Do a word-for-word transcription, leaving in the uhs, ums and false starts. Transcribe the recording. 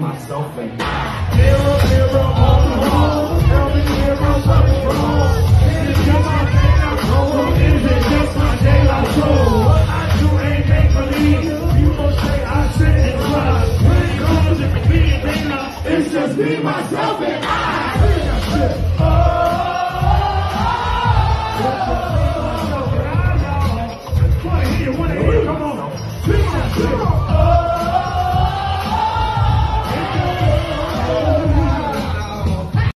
myself, and I. Zero, zero, all alone. Every zero, what's wrong? Is it just my day I soul? Is it just my day I soul? What I do ain't make believe. People say I sit and trust. When it comes to me and they love, it's just me, myself, and I. Oh. Wanna hear, wanna hear.